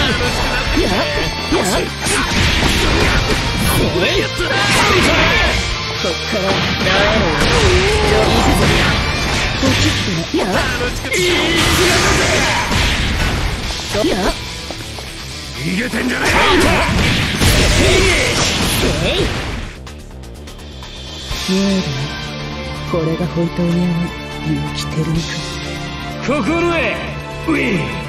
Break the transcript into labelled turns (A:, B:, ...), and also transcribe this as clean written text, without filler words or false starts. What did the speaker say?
A: 逃げてんじゃね
B: え。これが本当に勇気テルミか。
A: 心得ウィー